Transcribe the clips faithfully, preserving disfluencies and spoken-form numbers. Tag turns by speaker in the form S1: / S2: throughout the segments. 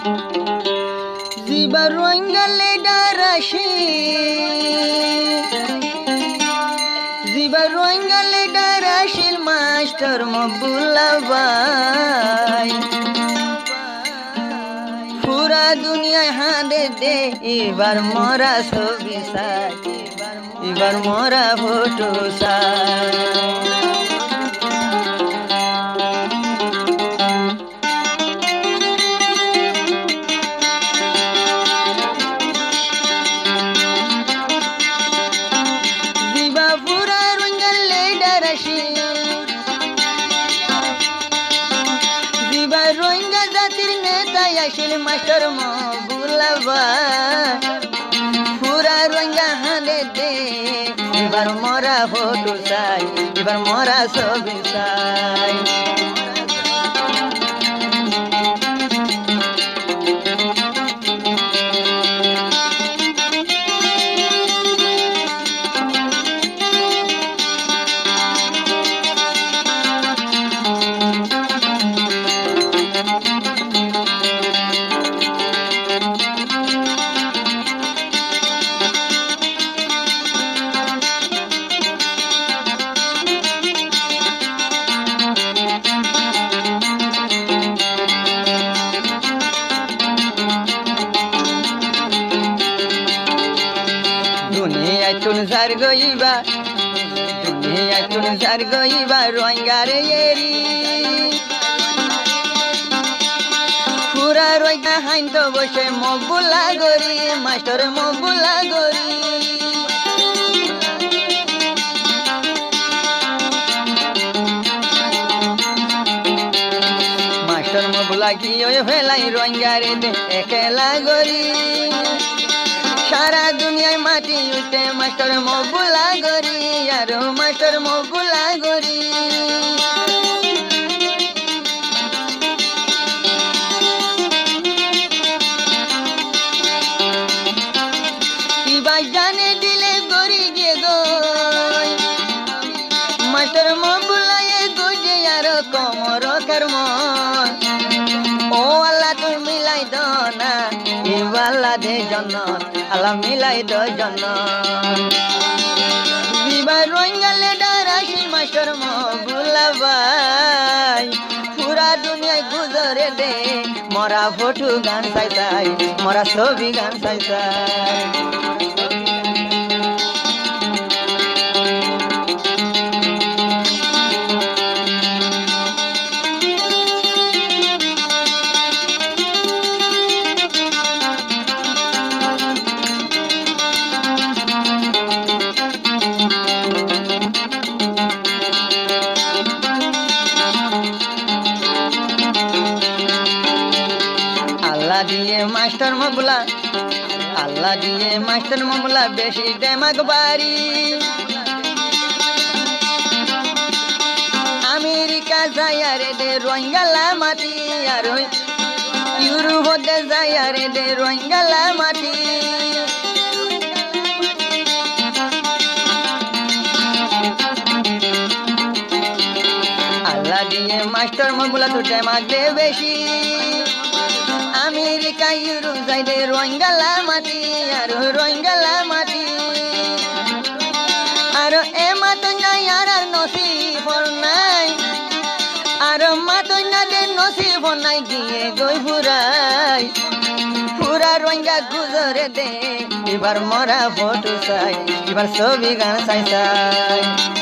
S1: Ziba Roingale Darashi Ziba Roingale Darashil Master Mabulabai Pura dunia hande de Ibar mora sobisai Ibar mora photo sai Master Mabulaba Pura Roinga hande de Ibar mora photo sai Ibar mora sobi sai Tun zargoiba dunia tun zargoiba roingare yeri pura roiga hainto boshe mobula gori master mobula gori master mobula ki oye felai roingare de ekela gori Shara dunia mati ute master mobula gori yaro master mobula gori Iba jane dile gori ge goy master mobula ye goje yaro komoro karmo O Allah tu milai dona Iwala de jannat Allah milai do jannat Ziba Roingale Darashi Master Mabulabai Pura dunia guzare de Mora photo gan sai sai Mora sobi gan sai sai Master Mabula Allah diye Master Mabula beshi demag bari America zayare de Roingala mati aro Europe de zayare de Roingala mati Allah diye Master Mabula tu demag de beshi America Europe zaide Roingala mati aro Roingala mati aro e matonya yarar nosi fornai aro matonya de nosi fornai diye goi purai pura Roingla guzare de ibar mora photo sai ibar sobi gan sai sai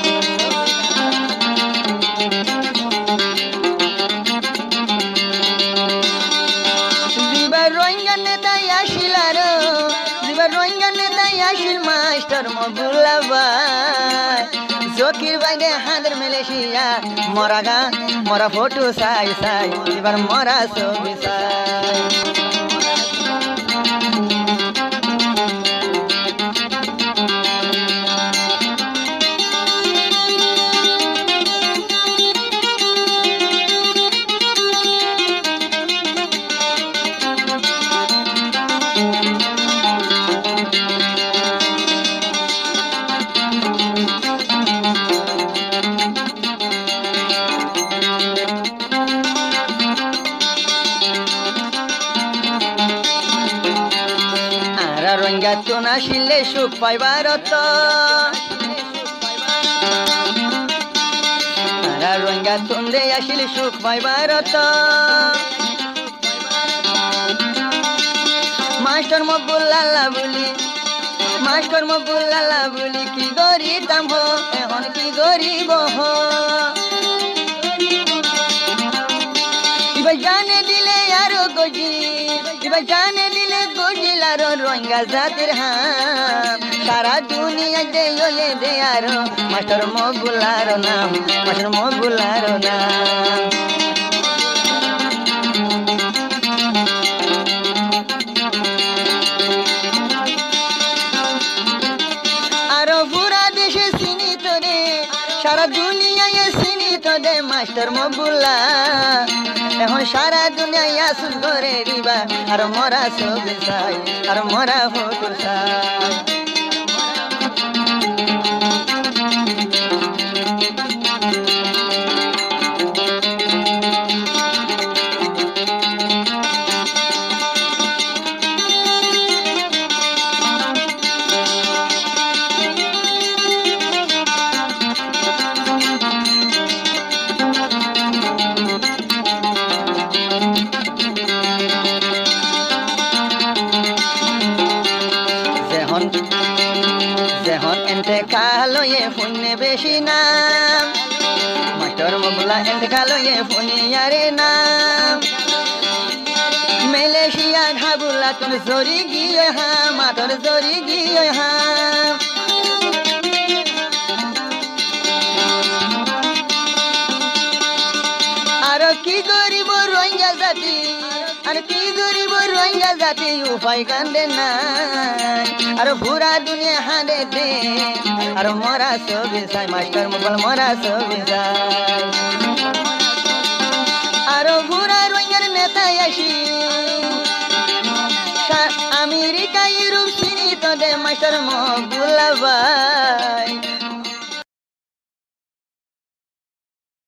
S1: Master Mabulaba Zokir Baide Handar Malaysia Moraga Mora photo sai sai Ibar Mora sobi sai Ranga চুনা শিলে সুখ পাইবার তারা রঙ্গা চুন্দে আসিলে সুখ পাইবার master Maqbool লাল্লা বলি master Maqbool লাল্লা বলি কি গরিতাম হো এখন কি গরিব হো জানে দিলে আরো গজি এবার জানে দিলে গজিল আরো রঙ্গা জাতির হাম সারা দুনিয়া দে ওলে দে আরো মাস্টার মকবুলার নাম মাস্টার মকবুলার নাম আরো পুরা দেশে চিনিত রে সারা দুনিয়ায় চিনিত দে মাস্টার মকবুলা এখন সারা দুনিয়ায় আসুস ঘরে রিবা আর মরা ছবি চাই আর মরা ফটো চাই যেহন এনতে কালয়ে ফুনে বেশি নাম মাস্টার মকবুলা এনতে কালয়ে ফুনিয়ারে নাম মালয়েশিয়া ঢাবুলা তোর জরি গিয়ে হাম মাতর জরি গিয়ে হাম আর কি গরিব রোহিঙ্গা জাতি আর কি গরিব রোহিঙ্গা জাতি উপায় কান্দে নাই আর পুরা দুনিয়া হাঁদে দে আর মরা ছবি চাই মাস্টার মকবুল মরা ছবি চাই আর পুরা রোহিঙ্গার নেতা আসি আমেরিকা ইউরোপ চিনি তো দে মাস্টার মকবুল ভাই